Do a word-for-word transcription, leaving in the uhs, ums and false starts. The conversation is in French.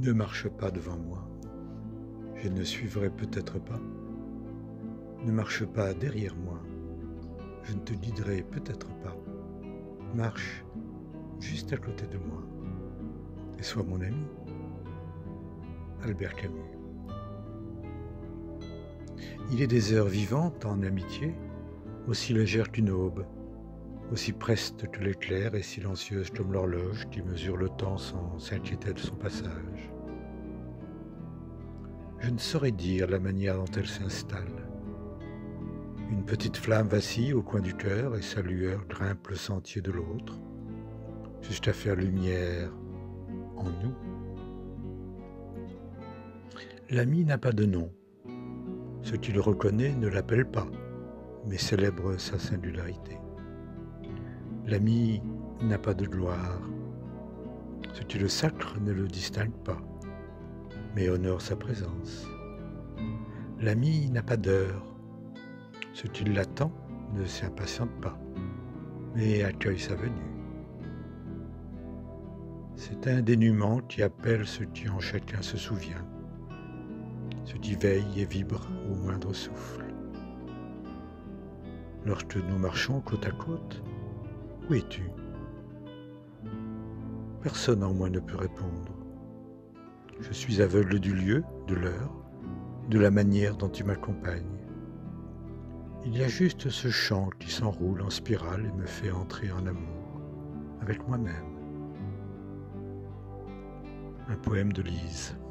Ne marche pas devant moi, je ne suivrai peut-être pas. Ne marche pas derrière moi, je ne te guiderai peut-être pas. Marche juste à côté de moi et sois mon ami. Albert Camus. Il est des heures vivantes en amitié, aussi légères qu'une aube, aussi prestes que l'éclair et silencieuses comme l'horloge qui mesure le temps sans s'inquiéter de son passage. Je ne saurais dire la manière dont elle s'installe. Une petite flamme vacille au coin du cœur et sa lueur grimpe le sentier de l'autre, jusqu'à faire lumière en nous. L'ami n'a pas de nom. Ce qui le reconnaît ne l'appelle pas, mais célèbre sa singularité. L'ami n'a pas de gloire. Ce qui le sacre ne le distingue pas, mais honore sa présence. L'ami n'a pas d'heure. Ce qui l'attend ne s'impatiente pas, mais accueille sa venue. C'est un dénuement qui appelle ce qui en chacun se souvient, ce qui veille et vibre au moindre souffle. Lorsque nous marchons côte à côte, où es-tu? Personne en moi ne peut répondre. Je suis aveugle du lieu, de l'heure, de la manière dont tu m'accompagnes. Il y a juste ce chant qui s'enroule en spirale et me fait entrer en amour avec moi-même. Un poème de Lise.